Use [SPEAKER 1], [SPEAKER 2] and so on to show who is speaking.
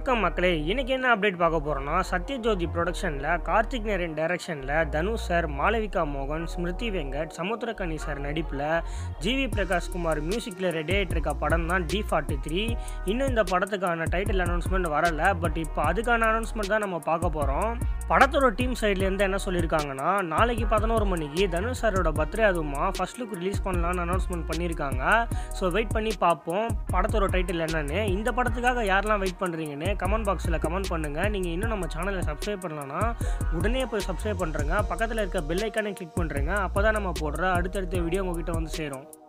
[SPEAKER 1] வணக்கம் மக்களே, இன்னைக்கு என்ன அப்டேட் பார்க்க போறோம்னா, சத்யஜோதி ப்ரொடக்ஷனில் கார்த்திக் நேரன் டைரக்ஷனில் தனுஷ் சார், மாளவிகா மோகன், ஸ்மிருதி வெங்கட், சமுத்திரக்கனி சார் நடிப்பில் ஜிவி பிரகாஷ் குமார் மியூசிக்கில் ரெடி ஆகிட்டு இருக்க படம் தான் D43. இன்னும் இந்த படத்துக்கான டைட்டில் அனௌன்ஸ்மெண்ட் வரலை. பட் இப்போ அதுக்கான அனௌன்ஸ்மெண்ட் தான் நம்ம பார்க்க போகிறோம். படத்தோட டீம் சைட்லேருந்து என்ன சொல்லியிருக்காங்கன்னா, நாளைக்கு 11 மணிக்கு தனுஷ் சாரோட பர்த்டே அதுவுமா ஃபர்ஸ்ட் லுக் ரிலீஸ் பண்ணலான்னு அனௌன்ஸ்மெண்ட் பண்ணியிருக்காங்க. ஸோ வெயிட் பண்ணி பார்ப்போம் படத்தோட டைட்டில் என்னன்னு. இந்த படத்துக்காக யாரெல்லாம் வெயிட் பண்ணுறீங்கன்னு கமெண்ட் பாக்ஸில் கமெண்ட் பண்ணுங்கள். நீங்கள் இன்னும் நம்ம சேனலை சப்ஸ்கிரைப் பண்ணலன்னா உடனே போய் சப்ஸ்கிரைப் பண்ணுறேங்க. பக்கத்தில் இருக்க பெல் ஐக்கானே கிளிக் பண்ணுறேங்க. அப்போ தான் நம்ம போடுற அடுத்தடுத்த வீடியோ உங்ககிட்ட வந்து சேரும்.